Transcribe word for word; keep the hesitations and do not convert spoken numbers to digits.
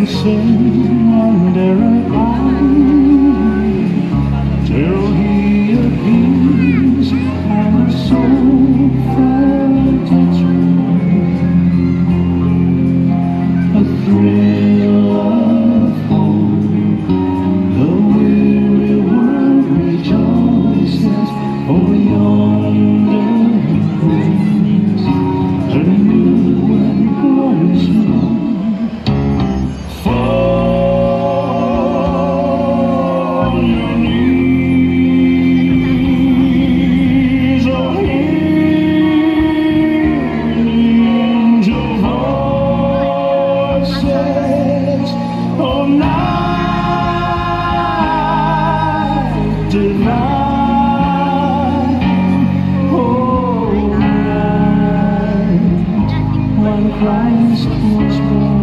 sing under a pine till he appears and the soul takes a thrill of hope. The weary world rejoices, for yonder brings a new and glorious moon. Divine, oh night, when Christ was born.